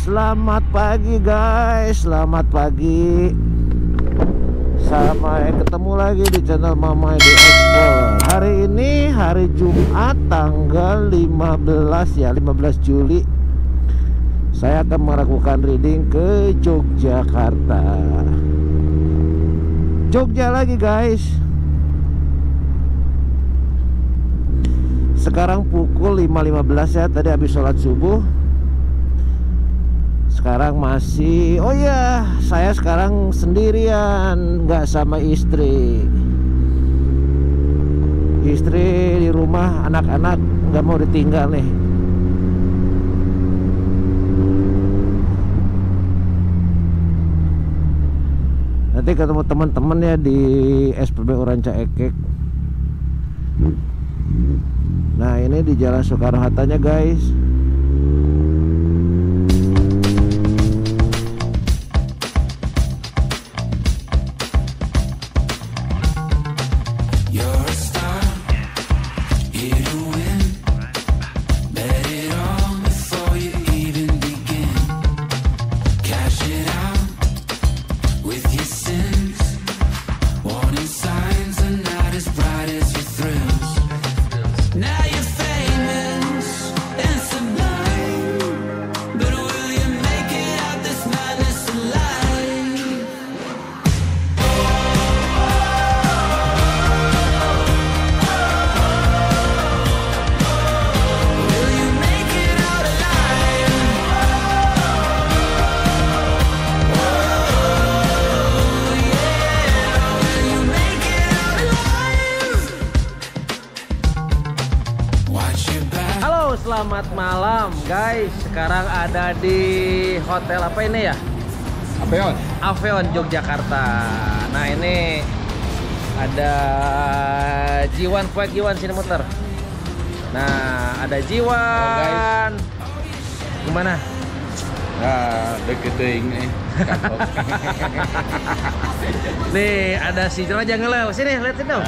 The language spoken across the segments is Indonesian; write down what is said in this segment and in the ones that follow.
Selamat pagi guys, selamat pagi. Sampai ketemu lagi di channel Mamai The Explorer. Hari ini hari Jumat tanggal 15 ya, 15 Juli. Saya akan melakukan reading ke Yogyakarta. Jogja lagi guys. Sekarang pukul 5.15 ya, tadi habis sholat subuh. Sekarang masih, oh ya, saya sekarang sendirian, nggak sama istri. Istri di rumah, anak-anak nggak mau ditinggal nih. Nanti ketemu teman-teman ya di SPBU Ranca Ekek. Nah ini di Jalan Soekarno-Hattanya guys. Selamat malam guys. Sekarang ada di hotel apa ini ya? Aveon Yogyakarta. Nah ini ada Jiwan, Kuek Jiwan sini muter. Nah ada Jiwan. Gimana? Nah, deketing nih. Nih ada si Raja Ngelel. Sini liatin dong.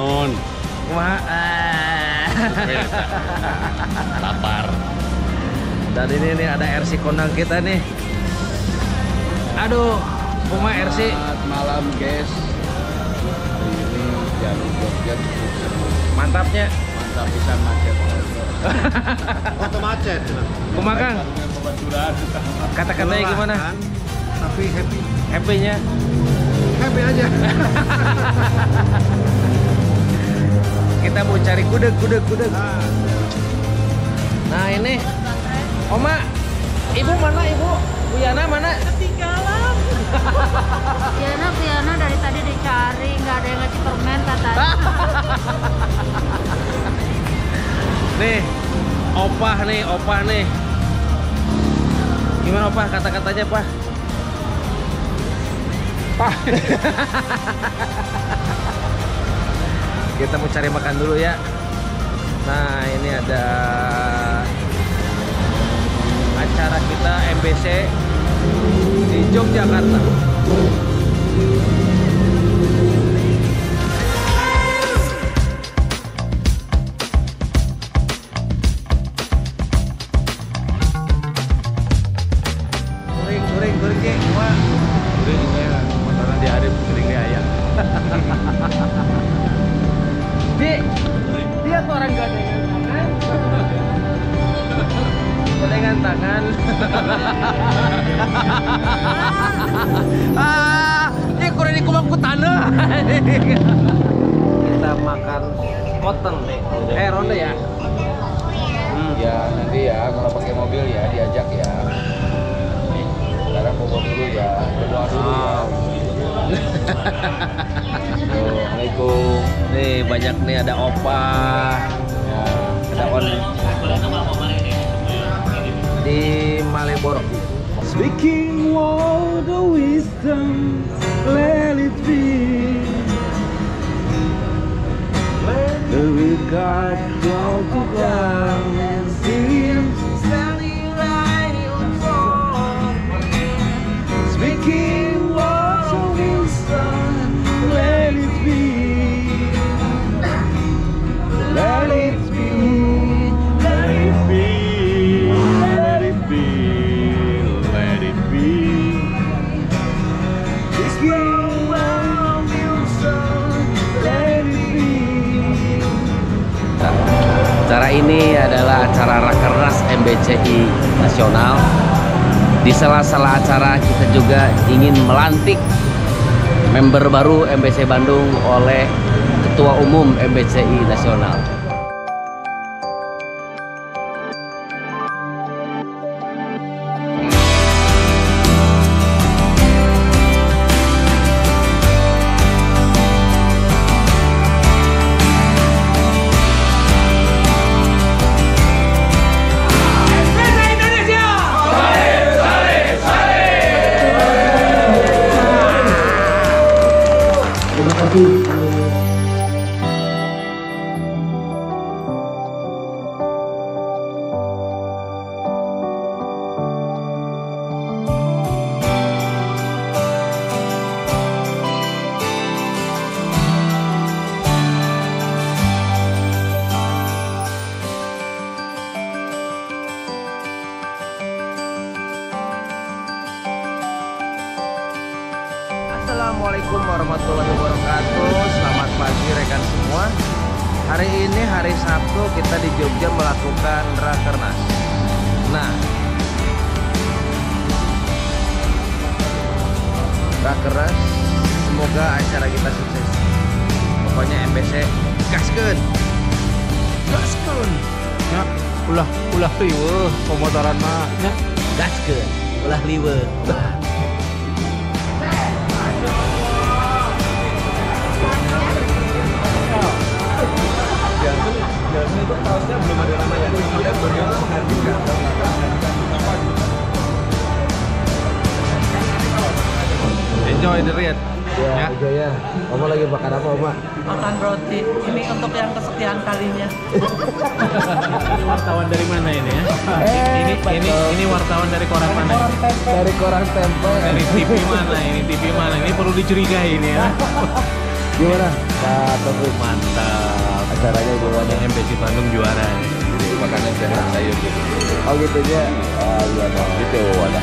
Lapar. Dan ini nih ada RC kondang kita nih. Aduh, rumah RC. Selamat malam guys. Hari ini jalur Jogja cukup seru. Mantapnya. Mantap bisa macet. Foto macet. Kumakang. Kata-katanya gimana? Tapi happy. Happy-nya? Happy aja. Kita mau cari gudeg. Nah ini Oma, ibu mana ibu? Bu Yana mana? Ketinggalan. Yana dari tadi dicari, nggak ada yang ngasih permen katanya. Nih, opah nih. Gimana opah kata-katanya Pak? Pak. Kita mau cari makan dulu ya. Nah ini ada acara kita MBC di Yogyakarta. Kuring Ki, wah. Kuringnya makanan di hari kuring di ayam. Dia tuh orang gandengan tangan. Ini kurang dikumang ku tanah. Kita makan mutton nih. Ronde ya. Ya nanti ya kalau pakai mobil ya diajak ya. Sekarang bobo dulu ya, berdoa dulu ya. Assalamualaikum. Nih banyak nih ada opah, ada on di Malioboro. Speaking all the wisdom, let it be. The regard don't go down and see him standing right in front. Speaking all the wisdom, let it be. Let it be. Let it be. Let it be. MBCI nasional. Di sela-sela acara kita juga ingin melantik member baru MBC Bandung oleh Ketua Umum MBCI nasional. Assalamualaikum warahmatullahi wabarakatuh. Selamat pagi rekan semua. Hari ini hari Sabtu, kita di Jogja melakukan Rakernas. Nah, Rakernas, semoga acara kita sukses. Pokoknya MBC gaskeun. Gaskeun. Ya, ulah liweuh pemotoran mah nya. Gaskeun, ulah liweuh. Itu kaosnya belum ada namanya. Dia beliau menghadirkan. Enjoy the ride. Ya, ya. Oma lagi makan apa, Oma? Makan roti. Ini untuk yang kesekian kalinya. Ini wartawan dari mana ini ya? Ini wartawan dari koran mana? Dari koran Tempo. Dari TV mana? Ini TV mana? Ini perlu dicurigai ini ya. Gimana? Pak Teguh, Mantap. acaranya gimana? MBC Bandung juara. Jadi makanan sehat sayur gitu. Oh gitu ya? Iya dong. Gitu ada.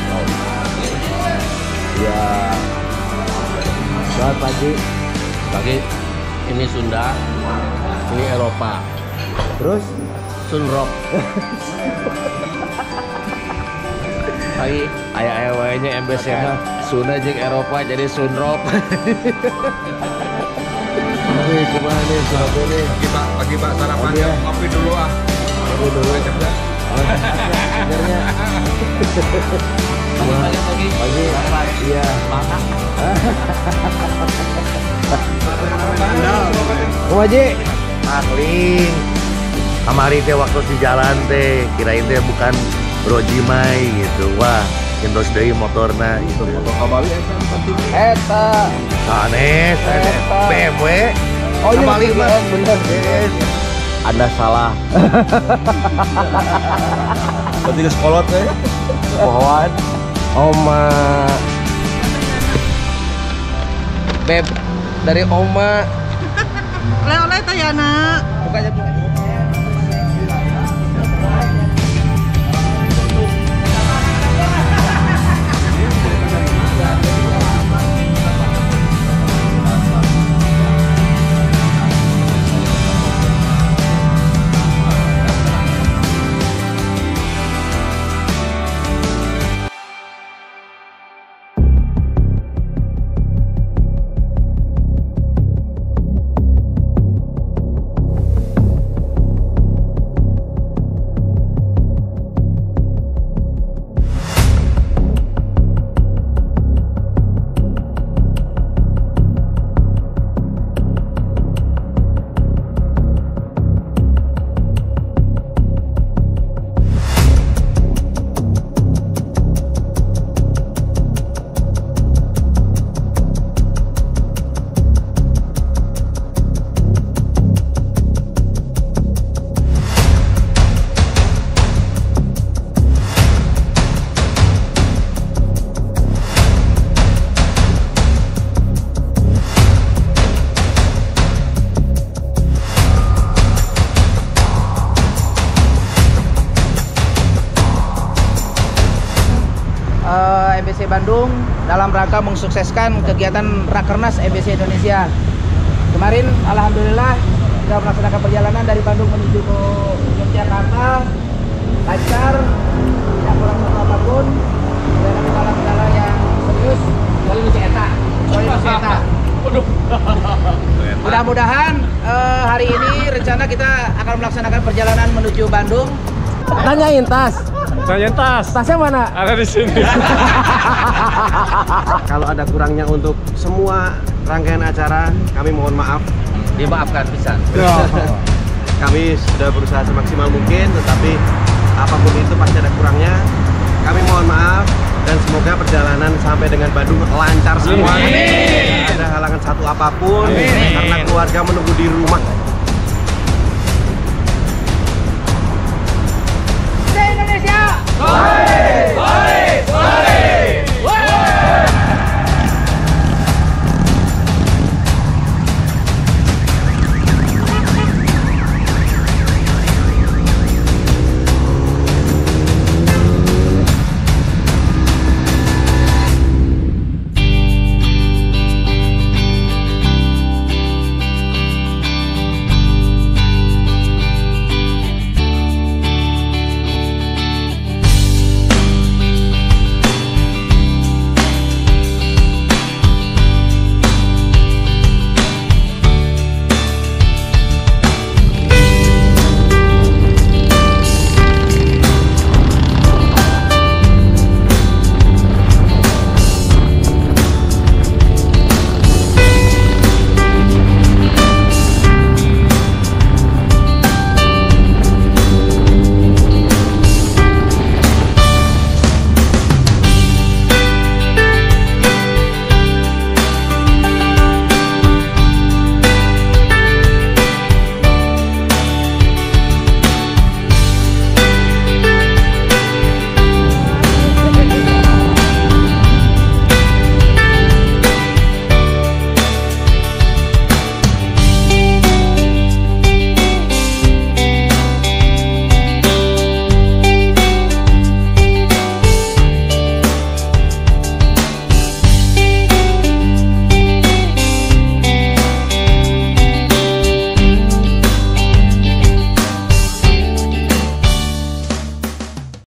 Ya. Selamat pagi. Pagi ini Sunda, ini Eropa. Terus? Sunrok. Pagi aya nya MBC Sunda jeung Eropa jadi Sunrok. Nih, gimana nih? Selamat nih. Pagi Pak sarapan Iya. ngopi dulu ah. Ngopi dulu. Sebenarnya. Pagi. Pagi. Iya. Om Haji. Akling kamari teh waktu si jalan teh kirain teh bukan Brojimai gitu. Wah endos deui motorna gitu. Motor kabali Eta. Sanes BMW. Oh iya, Kembali, Mas. bener. Yes. Anda salah. Berarti ke sekolah teh. Pohon. Oma. Beb, dari Oma. Oleh-oleh Tayana. Bukannya MBC Bandung dalam rangka mensukseskan kegiatan Rakernas MBC Indonesia. Kemarin alhamdulillah kita melaksanakan perjalanan dari Bandung menuju ke Yogyakarta. lancar, tidak kurang satu apapun. Tidak ada kendala-kendala yang serius. Kecuali Lucy Eta. Mudah-mudahan hari ini rencana kita akan melaksanakan perjalanan menuju Bandung. Tanyain tas. Saya tas. Tasnya mana? Ada di sini. Kalau ada kurangnya untuk semua rangkaian acara, kami mohon maaf. Dimaafkan pisan. Kami sudah berusaha semaksimal mungkin, tetapi apapun itu pasti ada kurangnya. Kami mohon maaf dan semoga perjalanan sampai dengan Bandung lancar semua. Tidak ada halangan satu apapun karena keluarga menunggu di rumah.